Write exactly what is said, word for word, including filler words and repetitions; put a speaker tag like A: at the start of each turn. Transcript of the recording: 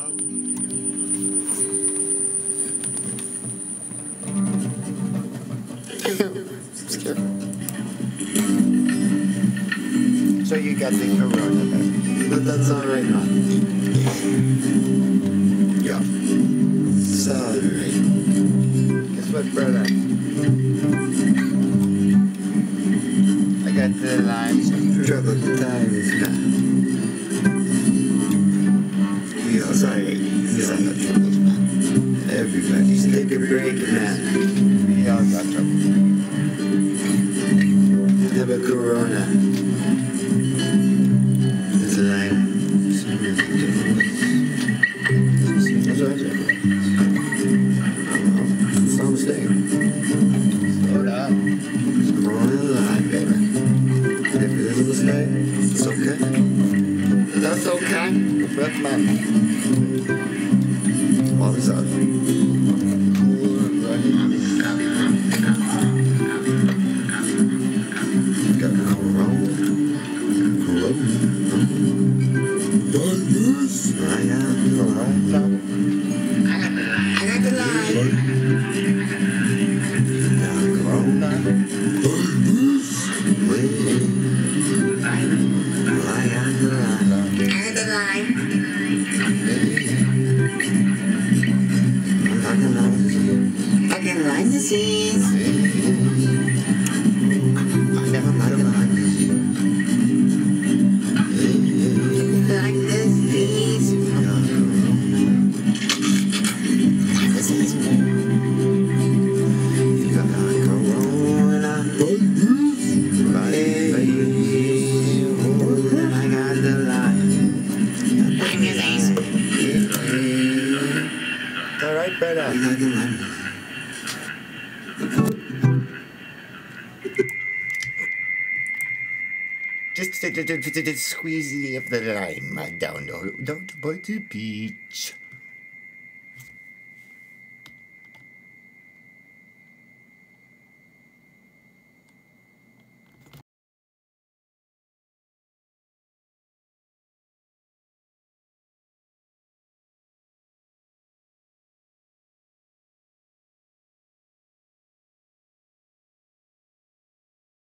A: So you got the corona then.
B: But that's alright, man. Yeah. It's alright.
A: Guess what, brother? I got the Lyme.
B: Troubled times now. We all sorry. These are not troubles, man. Everybody's take a break, man.
A: We all got trouble.
B: Have a corona. It's a Lyme. That's right. That's all I'm saying.
A: Slow down.
B: It's corona Lyme, baby. If it is a mistake, it's okay. That's okay.
A: But man,
B: All of a sudden. Got corona. Corona. Darkness. I am the Lyme.
A: I got the Lyme.
B: Got corona. Darkness. I am the Lyme.
A: I got the Lyme.
B: I can Lyme disease.
A: I never met a Lyme disease.
B: Lyme disease. You got corona. Baby. I got the Lyme.
A: Lyme disease. It's alright, brother.
B: I got the Lyme.
A: Just, just, just, just squeeze the Lyme down, down by the beach.